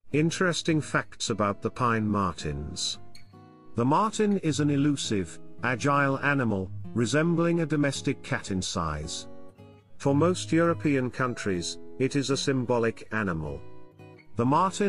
Interesting facts about the pine martens. The marten is an elusive, agile animal, resembling a domestic cat in size. For most European countries, it is a symbolic animal. The marten